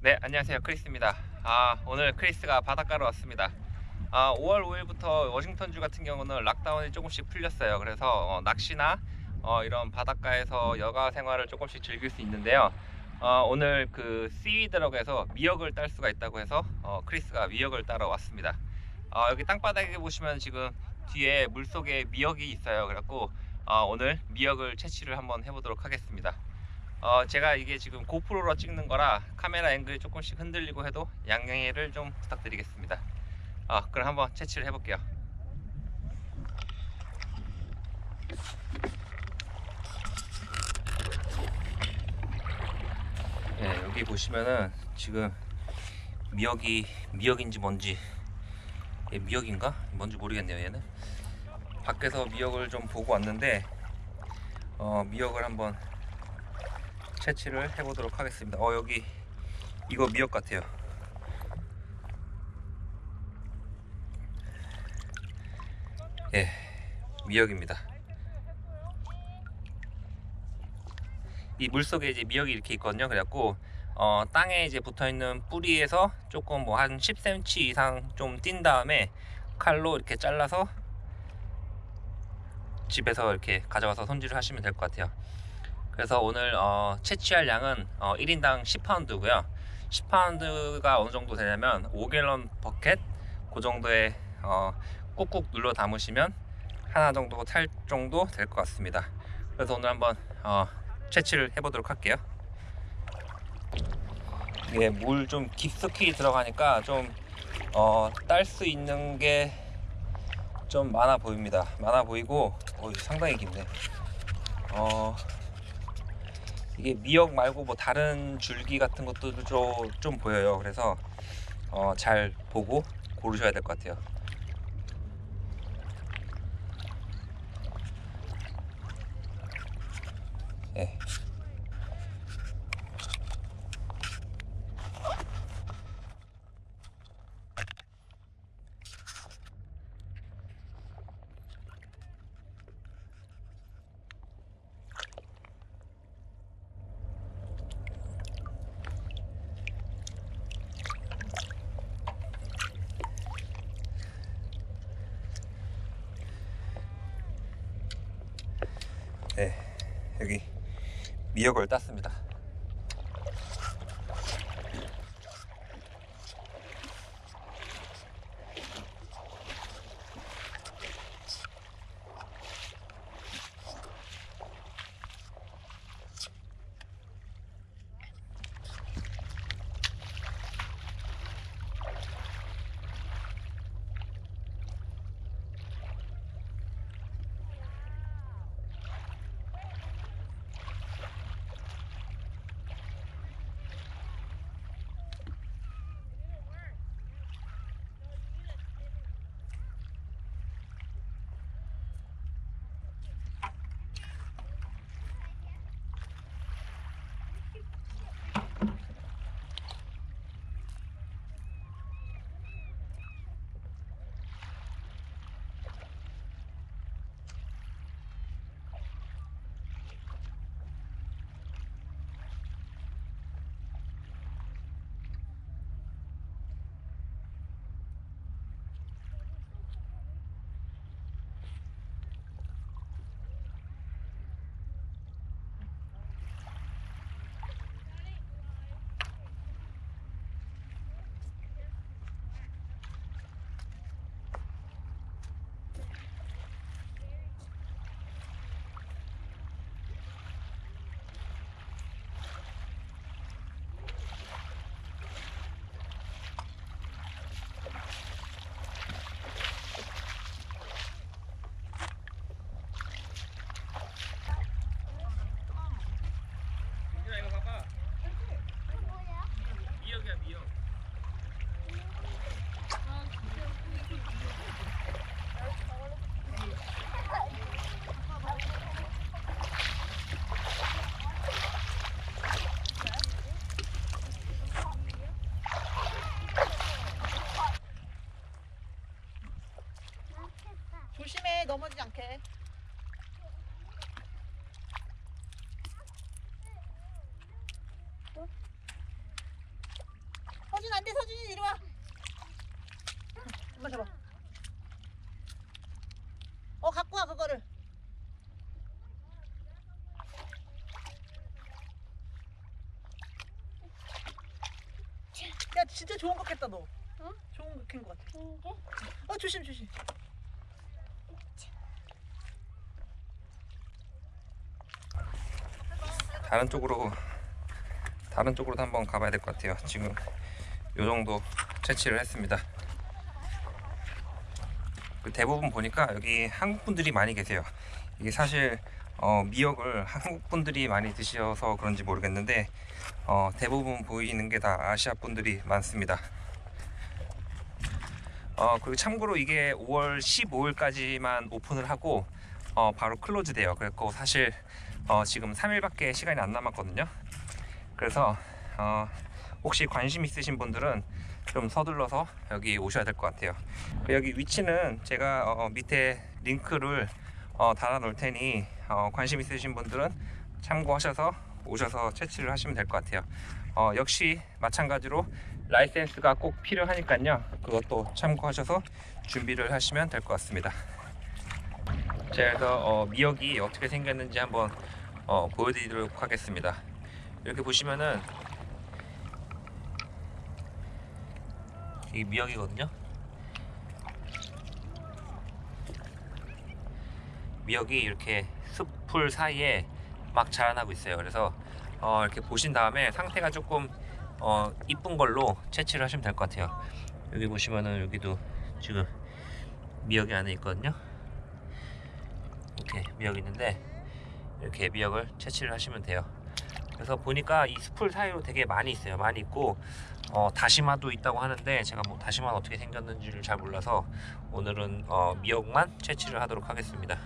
네, 안녕하세요. 크리스입니다. 오늘 크리스가 바닷가로 왔습니다. 5월 5일부터 워싱턴주 같은 경우는 락다운이 조금씩 풀렸어요. 그래서 낚시나 이런 바닷가에서 여가 생활을 조금씩 즐길 수 있는데요. 오늘 그 씨위드럭에서 미역을 딸 수가 있다고 해서 크리스가 미역을 따러 왔습니다. 여기 땅바닥에 보시면 지금 뒤에 물속에 미역이 있어요. 그래갖고 오늘 미역을 채취를 한번 해보도록 하겠습니다. 제가 이게 지금 고프로로 찍는 거라 카메라 앵글이 조금씩 흔들리고 해도 양해를 좀 부탁드리겠습니다. 그럼 한번 채취를 해볼게요. 네, 여기 보시면은 지금 미역인지 뭔지, 얘 미역인가? 뭔지 모르겠네요. 얘는 밖에서 미역을 좀 보고 왔는데 미역을 한번 채취를 해보도록 하겠습니다. 여기 이거 미역 같아요. 예, 미역입니다. 이 물속에 이제 미역이 이렇게 있거든요. 그래갖고 땅에 이제 붙어있는 뿌리에서 조금 뭐 한 10cm 이상 좀 띈 다음에 칼로 이렇게 잘라서 집에서 이렇게 가져와서 손질을 하시면 될 것 같아요. 그래서 오늘 채취할 양은 1인당 10파운드고요 10파운드가 어느 정도 되냐면 5갤런 버켓 그 정도에 꾹꾹 눌러 담으시면 하나 정도 탈 정도 될 것 같습니다. 그래서 오늘 한번 채취를 해보도록 할게요. 이게 물 좀 깊숙이 들어가니까 좀 딸 수 있는 게 좀 많아 보입니다. 많아 보이고 상당히 깊네. 이게 미역 말고 뭐 다른 줄기 같은 것도 좀 보여요. 그래서 잘 보고 고르셔야 될 것 같아요. 네. 네, 여기 미역을 땄습니다. 서준 안 돼. 서준이 이리 와. 엄마 잡아. 갖고 와 그거를. 야 진짜 좋은 거 캤다 너. 응? 좋은 거 캔 거 같아. 조심 조심. 다른 쪽으로도 한번 가봐야 될 것 같아요. 지금 요 정도 채취를 했습니다. 대부분 보니까 여기 한국 분들이 많이 계세요. 이게 사실 미역을 한국 분들이 많이 드셔서 그런지 모르겠는데 대부분 보이는 게 다 아시아 분들이 많습니다. 그리고 참고로 이게 5월 15일까지만 오픈을 하고 바로 클로즈 돼요. 그래서 사실 지금 3일밖에 시간이 안 남았거든요. 그래서 혹시 관심 있으신 분들은 좀 서둘러서 여기 오셔야 될 것 같아요. 여기 위치는 제가 밑에 링크를 달아 놓을 테니 관심 있으신 분들은 참고하셔서 오셔서 채취를 하시면 될 것 같아요. 역시 마찬가지로 라이센스가 꼭 필요하니까요. 그것도 참고하셔서 준비를 하시면 될 것 같습니다. 제가 그래서 미역이 어떻게 생겼는지 한번 보여드리도록 하겠습니다. 이렇게 보시면은 이게 미역이거든요. 미역이 이렇게 숲풀 사이에 막 자라나고 있어요. 그래서 이렇게 보신 다음에 상태가 조금 이쁜 걸로 채취를 하시면 될 것 같아요. 여기 보시면은 여기도 지금 미역이 안에 있거든요. 이렇게 미역이 있는데 이렇게 미역을 채취를 하시면 돼요. 그래서 보니까 이 숲풀 사이로 되게 많이 있어요. 많이 있고 다시마도 있다고 하는데 제가 뭐 다시마는 어떻게 생겼는지를 잘 몰라서 오늘은 미역만 채취를 하도록 하겠습니다.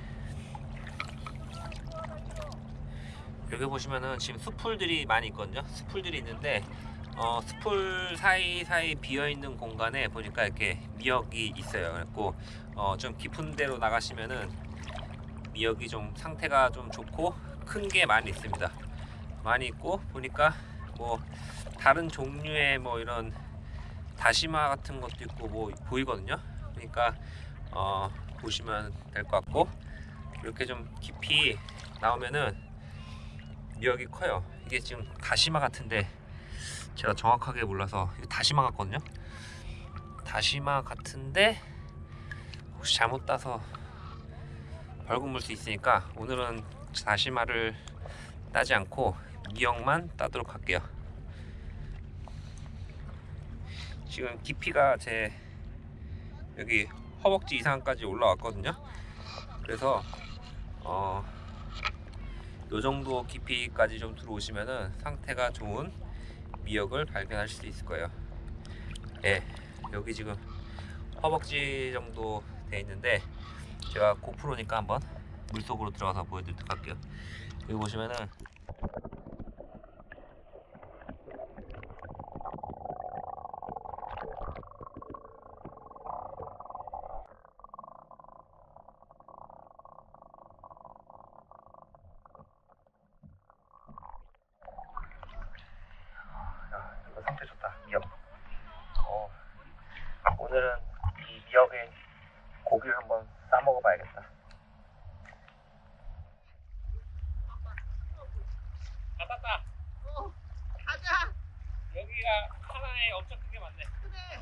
여기 보시면은 지금 숲풀들이 많이 있거든요. 숲풀들이 있는데 숲풀 사이사이 비어있는 공간에 보니까 이렇게 미역이 있어요. 그래갖고 좀 깊은 데로 나가시면은 미역이 좀 상태가 좀 좋고 큰 게 많이 있습니다. 많이 있고 보니까 뭐 다른 종류의 뭐 이런 다시마 같은 것도 있고 뭐 보이거든요. 그러니까 보시면 될 것 같고 이렇게 좀 깊이 나오면은 미역이 커요. 이게 지금 다시마 같은데 제가 정확하게 몰라서 이거 다시마 같거든요. 다시마 같은데 혹시 잘못 따서 벌금 물 수 있으니까 오늘은 다시마를 따지 않고 미역만 따도록 할게요. 지금 깊이가 제 여기 허벅지 이상까지 올라왔거든요. 그래서 요 정도 깊이까지 좀 들어오시면은 상태가 좋은 미역을 발견하실 수 있을 거예요. 예, 여기 지금 허벅지 정도 돼 있는데 제가 고프로니까 한번 물속으로 들어가서 보여드리도록 할게요. 여기 보시면은 이거 상태 좋다. 미역. 오늘은 이 미역에 고기를 한번 싸 먹어봐야겠다. 땄다. 가자. 여기가 하나에 엄청 크게 많네. 그래.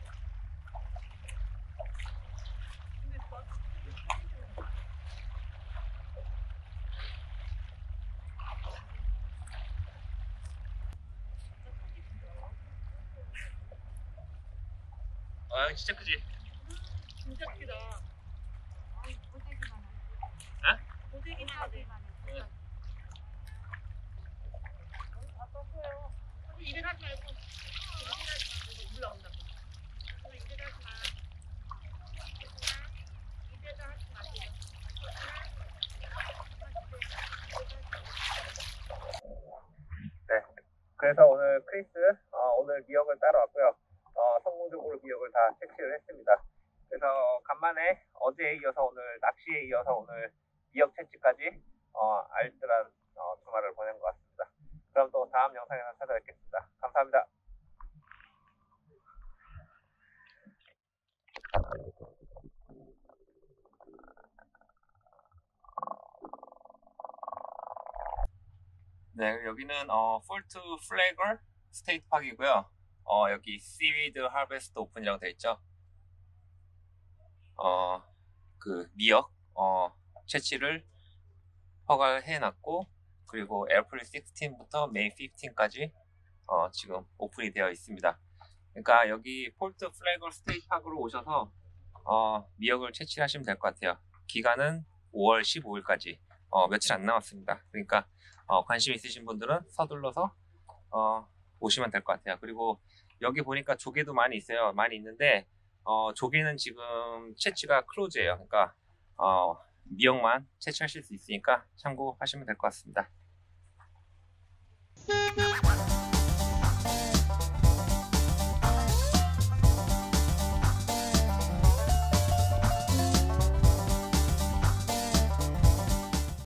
아, 진짜 크지? 진짜 크다. 어? 고데기만 하지. 일을 하지 말고 물 나온다. 일을 하지 마. 이제도 하지 마세요. 네. 그래서 오늘 크리스 오늘 미역을 따러 왔고요. 성공적으로 미역을 다 채취를 했습니다. 그래서 간만에 어제에 이어서 오늘 낚시에 이어서 오늘 미역 채취까지 알뜰한 주말을 보낸 것 같습니다. 그럼 또 다음 영상에서 찾아뵙겠습니다. 감사합니다. 네, 여기는 폴트 플래거 스테이트 파크이고요. 여기 씨위드 하베스트 오픈이라고 되어 있죠. 그 미역 채취를 허가를 해놨고, 그리고 애프릴 16부터 메이 15까지 지금 오픈이 되어 있습니다. 그러니까 여기 폴트 플래거 스테이트 파크로 오셔서 미역을 채취하시면 될 것 같아요. 기간은 5월 15일까지 며칠 안 남았습니다. 그러니까 관심 있으신 분들은 서둘러서 오시면 될 것 같아요. 그리고 여기 보니까 조개도 많이 있어요. 많이 있는데 조개는 지금 채취가 클로즈예요. 그러니까 미역만 채취하실 수 있으니까 참고하시면 될 것 같습니다.